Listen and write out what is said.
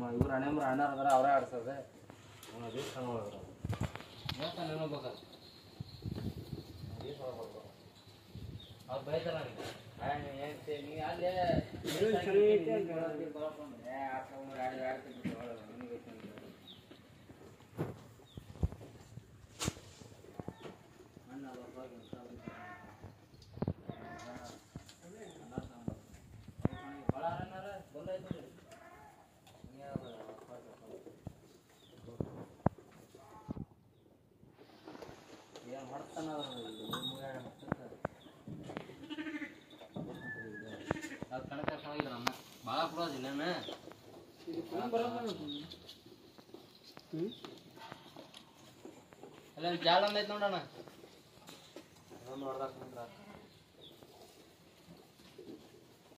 ಇವ್ರು ಅಣ್ಣಂಬ್ರು ಅಣ್ಣಾರ ಅದಾರ ಅವರೇ ಆಡ್ಸೋದೆ ಅವ್ರು ಬೈತಾರ ಭಾಳ ಕೊಡೋದಿಲ್ಲ ಅಲ್ಲ ಜಾಲ ಒಂದೈತೆ ನೋಡೋಣ ನೋಡ್ದಾಗ